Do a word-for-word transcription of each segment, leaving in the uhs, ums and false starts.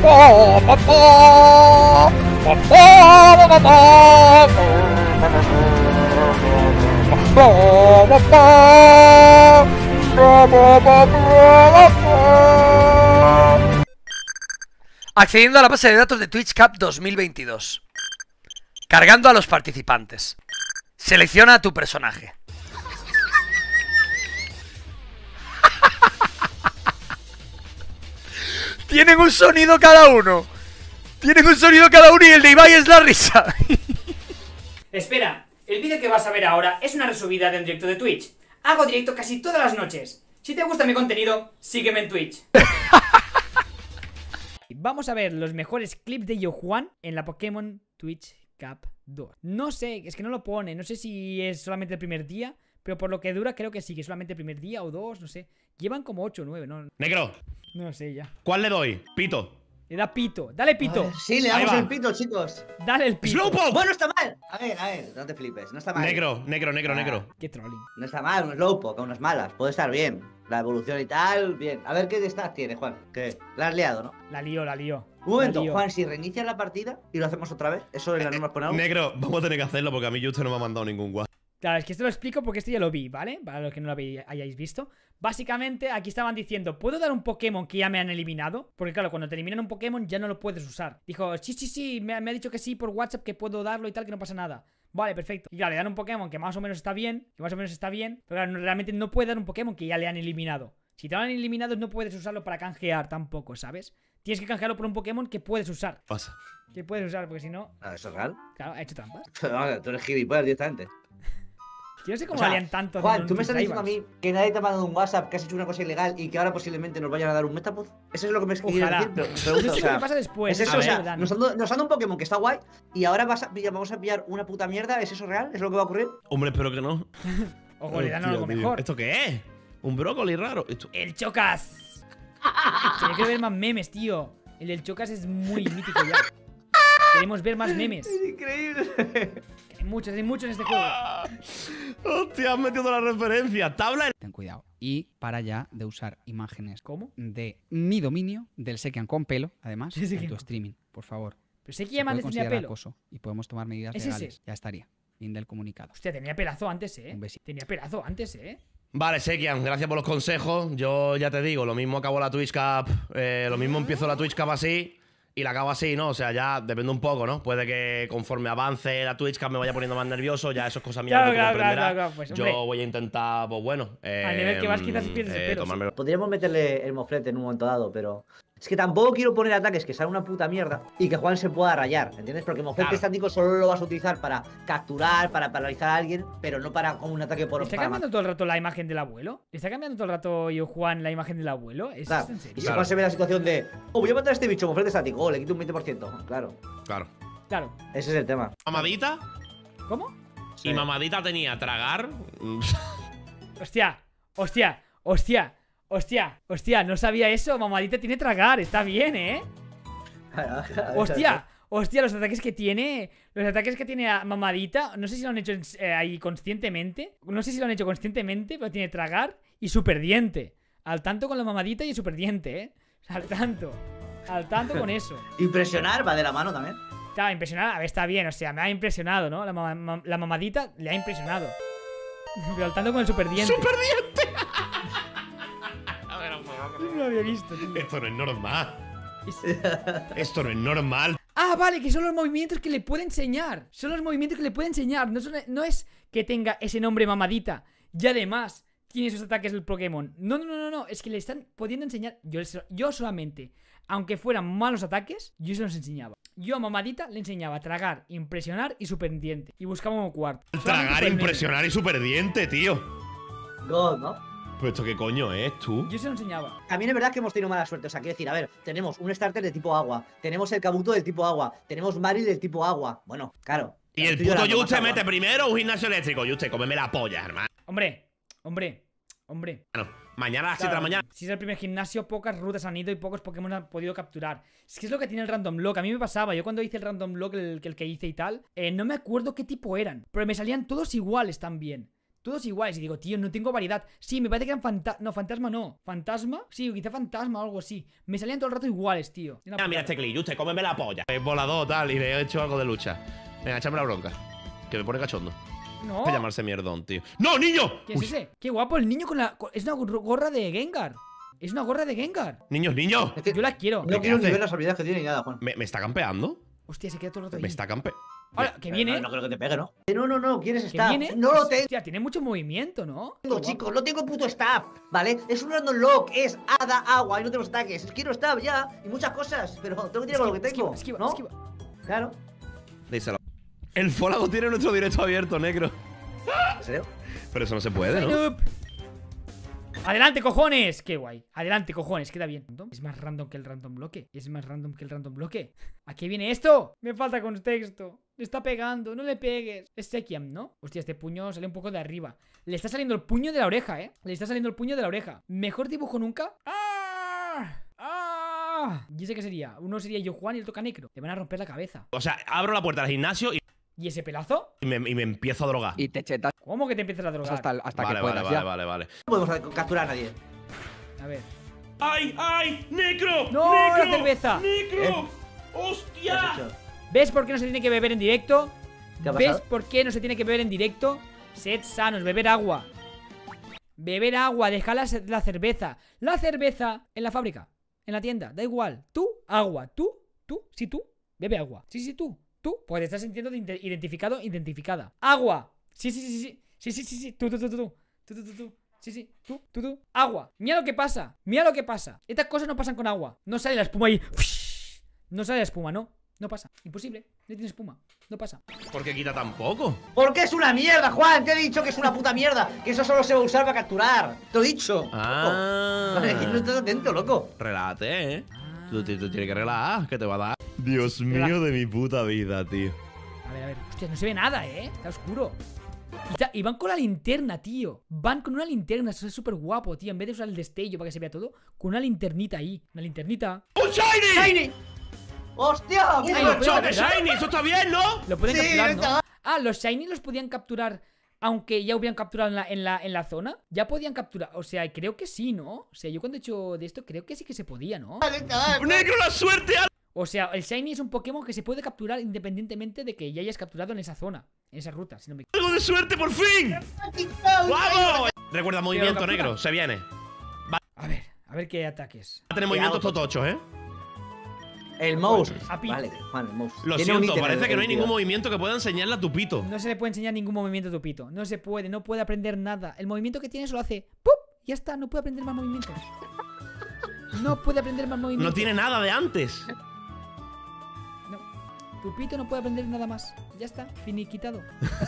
Accediendo a la base de datos de Twitch Cup dos mil veintidós. Cargando a los participantes. Selecciona a tu personaje. Tienen un sonido cada uno. Tienen un sonido cada uno y el de Ibai es la risa. Espera, el vídeo que vas a ver ahora es una resubida de un directo de Twitch. Hago directo casi todas las noches. Si te gusta mi contenido, sígueme en Twitch. Vamos a ver los mejores clips de Yojuan en la Pokémon Twitch Cup dos. No sé, es que no lo pone. No sé si es solamente el primer día, pero por lo que dura creo que sí, que es solamente el primer día o dos, no sé. Llevan como ocho o nueve, ¿no? Negro. No sé ya. ¿Cuál le doy? Pito. Le da pito. Dale pito. Ver, sí, le damos el pito, chicos. Dale el pito. ¡Slowpoke! Bueno, está mal. A ver, a ver, no te flipes. No está mal. Negro, negro, negro, Ah. negro. Qué trolling. No está mal, un Slowpoke, unas malas. Puede estar bien. La evolución y tal, bien. A ver qué de stats tiene, Juan. Que la has liado, ¿no? La lío, la lío. Un momento, La lío. Juan, si reinicias la partida y lo hacemos otra vez, eso en las normas pone algo. Negro, vamos a tener que hacerlo porque a mí usted no me ha mandado ningún guay. Claro, es que esto lo explico porque esto ya lo vi, ¿vale? Para los que no lo habéis- hayáis visto. Básicamente, aquí estaban diciendo, ¿puedo dar un Pokémon que ya me han eliminado? Porque claro, cuando te eliminan un Pokémon ya no lo puedes usar. Dijo, sí, sí, sí, me, ha- me ha dicho que sí por WhatsApp, que puedo darlo y tal, que no pasa nada. Vale, perfecto. Y claro, le dan un Pokémon que más o menos está bien, que más o menos está bien, pero claro, no- realmente no puede dar un Pokémon que ya le han eliminado. Si te lo han eliminado no puedes usarlo para canjear tampoco, ¿sabes? Tienes que canjearlo por un Pokémon que puedes usar. Pasa. Que puedes usar, porque si no, Ah, ¿eso es real? claro, ha hecho trampas. Vale, tú eres gilipollas directamente. Yo no sé cómo O sea, le harían tanto. Juan, haciendo ¿tú un me estás diciendo a Tribals. mí que nadie te ha mandado un WhatsApp, que has hecho una cosa ilegal y que ahora posiblemente nos vayan a dar un Metapod? Eso es lo que me quieres Ojalá. decir, pero No pregunto, sé o qué sea, pasa después. ¿es eso? a O sea, ver, Dan. nos han, dado- nos han dado un Pokémon que está guay y ahora vas a, pillar- vamos a pillar una puta mierda. ¿Es eso real? ¿Es lo que va a ocurrir? Hombre, espero que no. Ojo, le dan Hostia, algo tío. mejor. ¿Esto qué es? ¿Un brócoli raro? Esto... El Chocas. Tiene que ver más memes, tío. El del Chocas es muy mítico ya. Queremos ver más memes. Es increíble. Hay muchos, hay muchos en este juego. Hostia, has metido la referencia. Tabla. Ten cuidado. Y para ya de usar imágenes ¿Cómo? de mi dominio, del Sekian con pelo, además, Sí, sí, en que- tu streaming, por favor. Pero sé que Se llaman puede de tenía considerar pelo. acoso y podemos tomar medidas ¿Es legales. ese? Ya estaría. Fin del comunicado. Hostia, tenía pelazo antes, eh. Un besito. Tenía pelazo antes, eh. Vale, Sekian, gracias por los consejos. Yo ya te digo, lo mismo acabo la Twitch Cup, eh, lo mismo empiezo la Twitch Cup así y la acabo así, ¿no? O sea, ya depende un poco, ¿no? Puede que conforme avance la Twitch Cup me vaya poniendo más nervioso, ya eso es cosa mía. Claro, que tú claro, comprenderás. claro, claro, pues, hombre. Yo voy a intentar, pues bueno. Eh, Al nivel que vas, quizás pierdes el pelo, tomármelo. Podríamos meterle el moflete en un momento dado, pero es que tampoco quiero poner ataques que sean una puta mierda y que Juan se pueda rayar, ¿entiendes? Porque moflete Claro. estático solo lo vas a utilizar para capturar, para paralizar a alguien, pero no para como un ataque por ¿Le está para cambiando matar. todo el rato la imagen del abuelo? ¿Le está cambiando todo el rato yo, Juan, la imagen del abuelo? ¿Es, Claro. es en Y si serio? Claro. Juan se ve la situación de, oh, voy a matar a este bicho, moflete estático, oh, le quito un veinte por ciento. Claro, Claro. Claro. ese es el tema. Mamadita ¿Cómo? y mamadita tenía tragar. Hostia, hostia, hostia, hostia, hostia, no sabía eso. Mamadita tiene tragar, está bien, ¿eh? Hostia, hostia, los ataques que tiene. Los ataques que tiene a Mamadita. No sé si lo han hecho eh, ahí conscientemente. No sé si lo han hecho conscientemente, pero tiene tragar y super diente. Al tanto con la Mamadita y el super diente, ¿eh? Al tanto. Al tanto con eso. Impresionar va de la mano también. Estaba impresionado. A ver, está bien, o sea, me ha impresionado, ¿no? La, ma- ma- la Mamadita le ha impresionado. Pero al tanto con el super diente. ¡Super diente! No lo había visto, tío. Esto no es normal. Es- Esto no es normal. Ah, vale, que son los movimientos que le puede enseñar. Son los movimientos que le puede enseñar. No, son- no es que tenga ese nombre Mamadita y además tiene esos ataques del Pokémon. No, no, no, no, no. Es que le están pudiendo enseñar. Yo, les- yo solamente, aunque fueran malos ataques, yo se los enseñaba. Yo a Mamadita le enseñaba a tragar, impresionar y super diente. Y buscaba un cuarto. Solamente Tragar, por el meme. impresionar y super diente, tío. God, ¿no? ¿Pero esto qué coño es, tú? Yo se lo enseñaba. También es verdad que hemos tenido mala suerte. O sea, quiero decir, a ver, tenemos un starter de tipo agua, tenemos el Kabuto del tipo agua, tenemos Maril del tipo agua. Bueno, claro. Y el estoy puto llorando, Juste más agua. mete primero un gimnasio eléctrico. Juste, cómeme la polla, hermano. Hombre, hombre, hombre. Mañana a las siete de la Claro, mañana. si es el primer gimnasio, pocas rutas han ido y pocos Pokémon han podido capturar. Es que es lo que tiene el Random Lock. A mí me pasaba, yo cuando hice el Random Lock, el, el que hice y tal, eh, no me acuerdo qué tipo eran, pero me salían todos iguales también. todos iguales. Y digo, tío, no tengo variedad. Sí, me parece que eran fantasma. No, fantasma no. ¿Fantasma? Sí, quizá fantasma o algo así. Me salían todo el rato iguales, tío. Una Ah, mira este clip, usted cómeme la polla. Es volador, tal, y le he hecho algo de lucha. Venga, échame la bronca. Que me pone cachondo. No. Voy a llamarse mierdón, tío. ¡No, niño! ¿Qué es Uy, ese? Qué guapo el niño con la. con- Es una gor- gorra de Gengar. Es una gorra de Gengar. Niños, niños. Es que Yo la quiero. no ¿Qué quiero ni hace? ver las habilidades que tiene ni nada, Juan. ¿Me, me está campeando? Hostia, se queda todo el rato ahí. Me está campe... Hola, que Pero viene. No, no creo que te pegue, ¿no? Eh, No, no, no, ¿quieres Que staff? viene. No lo tengo, Hostia, tiene mucho movimiento, ¿no? chicos, no tengo puto staff, ¿vale? Es un random lock, es hada, agua y no tengo ataques. Quiero staff ya y muchas cosas, pero tengo que tirar con lo que tengo, Esquiva, ¿no? esquiva. Claro. Díselo. El Fólago tiene nuestro directo abierto, negro. ¿En serio? Pero eso no se puede, ¿no? Noob. ¡Adelante, cojones! ¡Qué guay! Adelante, cojones, queda bien. Es más random que el random bloque. Es más random que el random bloque. ¿A qué viene esto? Me falta contexto. Le está pegando, no le pegues. Es Sekiam, ¿no? Hostia, este puño sale un poco de arriba. Le está saliendo el puño de la oreja, ¿eh? Le está saliendo el puño de la oreja. ¿Mejor dibujo nunca? ¡Ah! ¡Ah! ¿Y ese qué sería? Uno sería yo Juan y el toca Necro. Le van a romper la cabeza. O sea, abro la puerta del gimnasio y ¿Y ese pelazo? y me, y me empiezo a drogar. Y te chetas ¿Cómo que te empiezas a drogar? hasta, hasta Vale, que vale, puedas vale, ya. vale, vale. No podemos capturar a nadie. A ver. ¡Ay, ay! ¡Necro! ¡No, la cerveza! ¡Necro! ¿Eh? ¿Qué has ¡Hostia! hecho? ¿Ves por qué no se tiene que beber en directo? ¿Qué ha ¿Ves pasado? por qué no se tiene que beber en directo? Sed sanos, beber agua. Beber agua, dejar la, ce- la cerveza. La cerveza en la fábrica, en la tienda, da igual. Tú, agua. Tú, tú, sí, tú, bebe agua. Sí, sí, tú, tú, porque te estás sintiendo ide- identificado, identificada. Agua. Sí, sí, sí, sí. Sí, sí, sí, sí. Tú, tú, tú, tú, tú. Tú, tú, tú, tú. Sí, sí, tú, tú, tú. Agua. Mira lo que pasa. Mira lo que pasa. Estas cosas no pasan con agua. No sale la espuma ahí. No sale la espuma, no. No pasa. Imposible. No tiene espuma. No pasa. ¿Por qué quita tan poco? Porque es una mierda, Juan. Te he dicho que es una puta mierda. Que eso solo se va a usar para capturar. Te lo he dicho. Ah. Loco. Vale, que no estás atento, loco. Relájate, ¿eh? Ah. Tú, tú- tú tienes que relajar, que te va a dar. Dios Relaja. mío de mi puta vida, tío. A ver, a ver. Hostia, no se ve nada, ¿eh? Está oscuro. Y, ta- y van con la linterna, tío. Van con una linterna. Eso es súper guapo, tío. En vez de usar el destello para que se vea todo, con una linternita ahí. Una linternita. ¡Un shiny! ¡Shiny! ¡Hostia! ¡Un Ay, mira! lo macho de capturar? shiny! ¡Eso está bien, ¿no? Lo pueden Sí, capturar, ¿no? venga. Ah, los shiny los podían capturar. Aunque ya hubieran capturado en la, en, la, en la zona. Ya podían capturar. O sea, creo que sí, ¿no? O sea, yo cuando he hecho de esto, creo que sí que se podía, ¿no? ¡Negro, la suerte! O sea, el shiny es un Pokémon que se puede capturar independientemente de que ya hayas capturado en esa zona. En esa ruta, si no me ¡Algo de suerte, por fin! ¡Vamos! Recuerda movimiento, captura. negro. Se viene. A ver, a ver qué ataques. Va a tener movimientos hago? totochos, ¿eh? El mouse. A Pito. Vale, Juan, el mouse. Lo Tiene un siento, ítem parece el- que no hay el ningún tío. movimiento que pueda enseñarle a tu pito. No se le puede enseñar ningún movimiento a tu pito. No se puede, no puede aprender nada. El movimiento que tiene solo hace ¡pup! Ya está, no puede aprender más movimientos. No puede aprender más movimientos. No tiene nada de antes. No. Tu pito no puede aprender nada más. Ya está, finiquitado.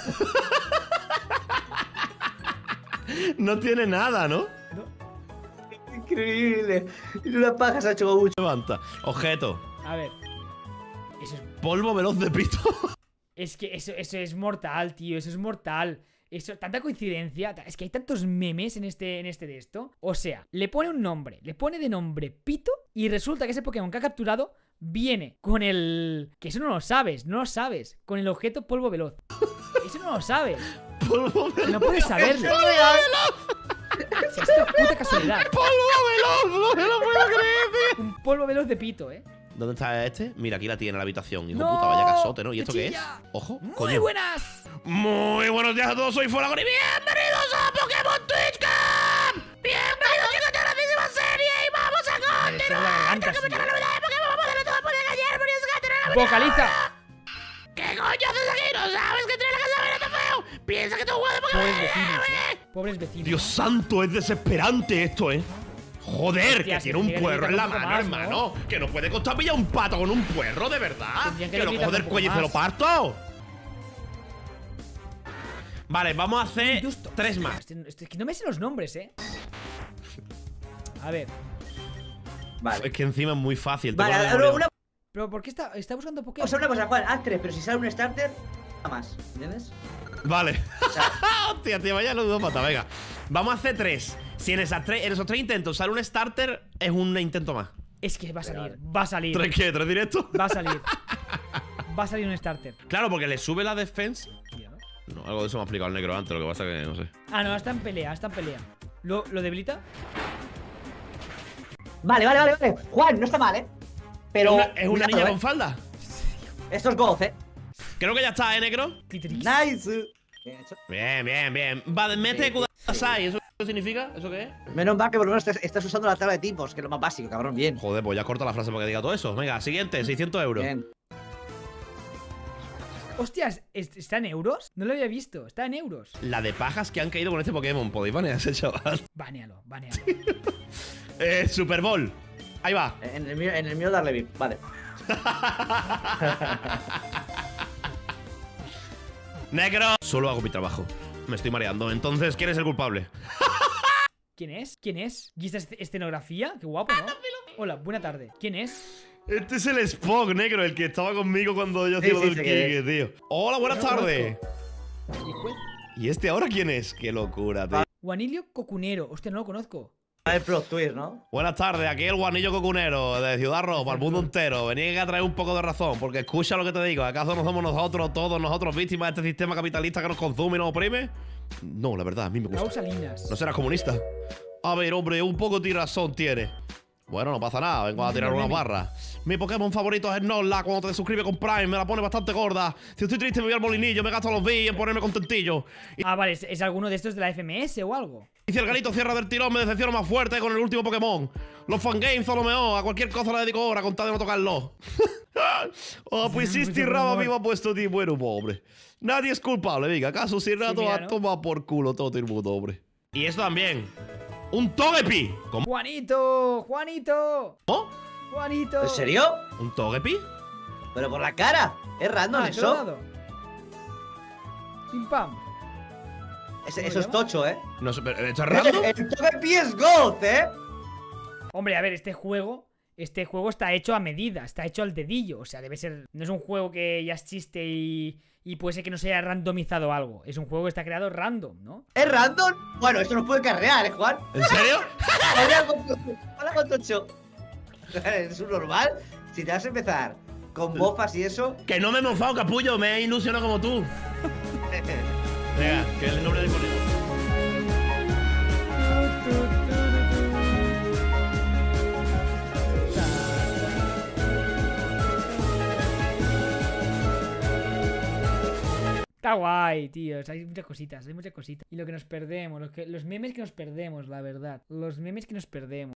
No tiene nada, ¿no? No. Increíble. Y una paja se ha hecho mucho. Levanta. Objeto. A ver. Eso es, Polvo veloz de pito. es que eso, eso es mortal, tío. Eso es mortal. Eso, tanta coincidencia. ta- Es que hay tantos memes en este, en este de esto. O sea, le pone un nombre. Le pone de nombre Pito. Y resulta que ese Pokémon que ha capturado viene con el. Que eso no lo sabes, no lo sabes. Con el objeto polvo veloz. Eso no lo sabes. Polvo veloz. No puedes saberlo. O sea, es una puta casualidad. Polvo veloz. No me lo puedo creer, tío. Un polvo veloz de Pito, eh. ¿Dónde está este? Mira, aquí la tiene la habitación. Hijo ¡No! puta, vaya casote, ¿no? ¿Y esto qué es? ¡Cuchilla! Ojo, Muy coño. buenas. Muy buenos días a todos, soy Fólago y bienvenidos a Pokémon Twitch Camp. Bienvenidos chicos a esta grandísima serie y vamos a Esto es la garganta, continuar. Que me sí. la novedad de Pokémon, vamos a darle todo por el ayer, por eso que tener la Vocaliza. ¿Qué coño haces aquí? ¿No sabes que tiene la casa de está feo? Piensa que tú juegas de Pokémon. Pobres vecinos, eh. Pobres vecinos. Dios santo, es desesperante esto, ¿eh? Joder, Hostia, que si tiene un tendría que puerro en la gritar un mano, poco más, hermano. Que no puede costar pillar un pato con un puerro, de verdad. Tendrían que Que lo gritar cojo del un poco cuello y se lo más. parto. Vale, vamos a hacer Justo. tres más. Este- este- Es que no me sé los nombres, eh. A ver. Vale. Es que encima es muy fácil. Vale, tengo la ahora memoria. una Pero ¿por qué está, está buscando Pokémon? cosa, una cosa, Juan, haz tres, pero si sale un starter, nada más. ¿Entiendes? Vale. O sea, Hostia, tío, vaya ludópata, venga. Vamos a hacer tres. Si en, esas tres, en esos tres intentos sale un starter, es un intento más. Es que va a salir, va a salir. ¿Tres qué? ¿Tres directos? Va a salir. Va a salir un starter. Claro, porque le sube la defensa. Mira, ¿no? No, algo de eso me ha explicado el negro antes, lo que pasa que no sé. Ah, no, está en pelea, está en pelea. ¿Lo, lo debilita? Vale, vale, vale, vale. Juan, no está mal, ¿eh? Pero. ¿Una- ¿Es una cuidado, niña ¿eh? con falda? Esto es goz, ¿eh? Creo que ya está, ¿eh, negro? Clitoris. Nice. Bien hecho. Bien, bien, bien. Vale, mete Sí, Kudasai. ¿Eso qué significa? ¿Eso qué es? Menos mal que por lo menos estás, estás usando la tabla de tipos, que es lo más básico, cabrón. Bien. Joder, pues ya corta la frase para que diga todo eso. Venga, siguiente, seiscientos euros. Bien. Hostias, ¿est- ¿está en euros? No lo había visto, está en euros. La de pajas que han caído con este Pokémon. Podéis banear a ese chaval. Banealo, banealo. Eh, Super Bowl. Ahí va. En el mío, en el mío darle VIP. Vale. Negro. Solo hago mi trabajo. Me estoy mareando. Entonces, ¿quién es el culpable? ¿Quién es? ¿Quién es? ¿Y esta es- escenografía? Qué guapo, ¿no? Hola, buena tarde. ¿Quién es? Este es el Spock, negro, el que estaba conmigo cuando yo Sí, hacía lo sí, del sé quién Kike, tío. Hola, buenas No lo tardes. ¿Y juez? ¿Y este ahora quién es? Qué locura, tío. Juanilio Cocunero. Hostia, no lo conozco. El plot twist, ¿no? Buenas tardes, aquí el guanillo cocunero de Ciudad Ropa, al mundo entero. Venía a traer un poco de razón, porque escucha lo que te digo. ¿Acaso no somos nosotros, todos nosotros, víctimas de este sistema capitalista que nos consume y nos oprime? No, la verdad, a mí me Raúl gusta. Salinas. ¿No serás comunista? A ver, hombre, un poco de razón tiene. Bueno, no pasa nada, vengo a tirar una barra. Mi Pokémon favorito es Snorlax. Cuando te suscribes con Prime me la pone bastante gorda. Si estoy triste me voy al molinillo, me gasto los bits en ponerme contentillo. Y Ah, vale, ¿es, es alguno de estos de la F M S o algo? si el garito cierra del tirón me decepciono más fuerte con el último Pokémon. Los fangames son lo mejor, a cualquier cosa le dedico hora con tal de no tocarlo. Oh, pues sí, este rabo a mí me ha puesto de buen humor, hombre. Nadie es culpable, venga, acaso si rato mira, a ¿no? tomar por culo todo el mundo, hombre. Y esto también. Un Togepi. ¿Cómo? ¡Juanito! ¡Juanito! ¡Juanito! ¿En serio? ¿Un Togepi? Pero por la cara. Es random Ah, te lo he eso. dado. Pim pam. Ese- ¿Cómo eso es llama? tocho, ¿eh? No sé, pero ¿esto es random? El, el Togepi es goth, ¿eh? Hombre, a ver, este juego. Este juego está hecho a medida, está hecho al dedillo. O sea, debe ser. No es un juego que ya es chiste y. Y puede ser que no se haya randomizado algo. Es un juego que está creado random, ¿no? ¿Es random? Bueno, esto nos puede carrear, ¿eh, Juan? ¿En serio? Hola, con- hola, con tocho. Es un normal. Si te vas a empezar con mofas y eso. Que no me he mofado, capullo, me he ilusionado como tú. Venga, que es el nombre del conejo. Está guay, tíos. Hay muchas cositas, hay muchas cositas. Y lo que nos perdemos, los, que, los memes que nos perdemos, la verdad. Los memes que nos perdemos.